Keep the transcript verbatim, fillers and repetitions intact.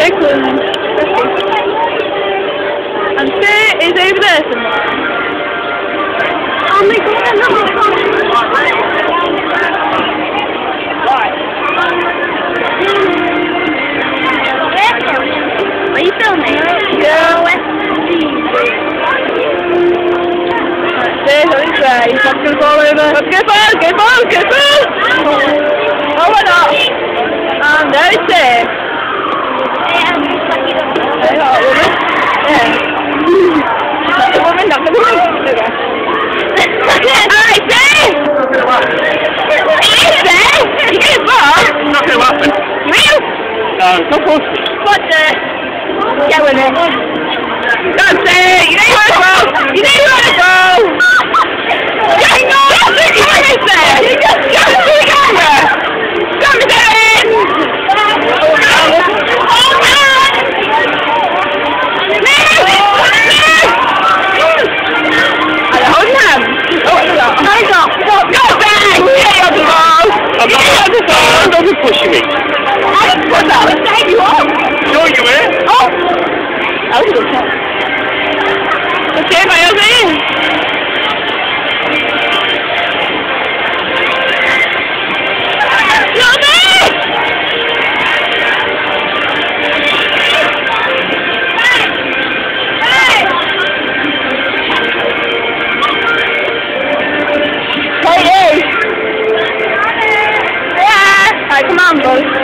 sick and... And Faye is over there somewhere. Oh my god, I'm not Are you filming? Yeah. Faye, who's there? He's not going to fall over. Let's go forward, go forward, go forward! Oh, we're not. And there it's safe. Hey, hot woman. Yeah. That's the woman, not the woman. Alright, safe! It is safe! You get a ball? It's not going to happen. Real? No, it's not supposed to. What the? Get with it. That's it! You know you want to go! You know you want to go! Just go! Just the camera there! Just the camera! Stop it in! Oh man! Miss! Miss! I don't have. Oh, what's that? I got. Go back! You got the ball! I'm not got the ball! I'm not pushing me. I didn't push that. I was saying you up. No, you were. Oh! That was a good shot. Okay, my Ozzy. Hey, hey. Yeah. Alright, come on, boys.